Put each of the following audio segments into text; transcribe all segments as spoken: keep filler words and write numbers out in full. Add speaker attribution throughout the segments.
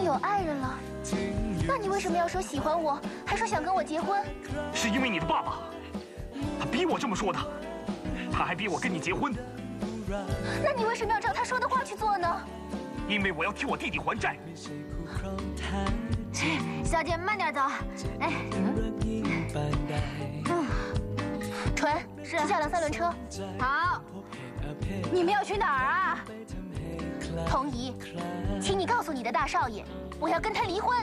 Speaker 1: 有爱人了，那你为什么要说喜欢我，还说想跟我结婚？
Speaker 2: 是因为你的爸爸，他逼我这么说的，他还逼我跟你结婚。
Speaker 1: 那你为什么要照他说的话去做呢？
Speaker 2: 因为我要替我弟弟还债。
Speaker 1: 小姐，慢点走。哎，嗯，纯，是下辆三轮车。好。你们要去哪儿啊？童姨，请你告诉你的大少爷，我要跟他离婚。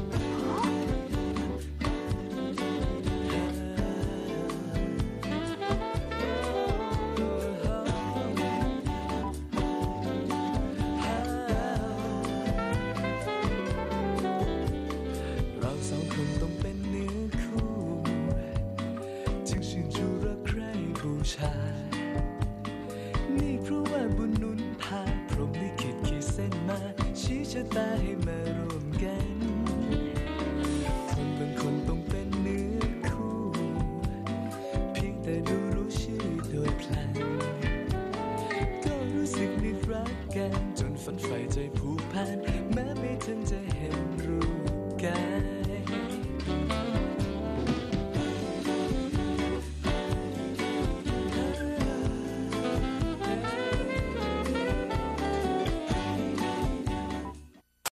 Speaker 3: เราสองคนต้องเป็นเนื้อคู่จึงชื่นชูรักใครผู้ชายนี่เพราะว่าบุญหนุนพาพรหมลิขิตขีดเส้นมาชี้ชะตาให้มารวมกันคนบางคนต้องเป็นเนื้อคู่เพียงแต่ดูรู้ชื่อโดยพลันก็รู้สึกนึกรักกันจนฝันใฝ่ใจผูกพันแม้ไม่ทันจะ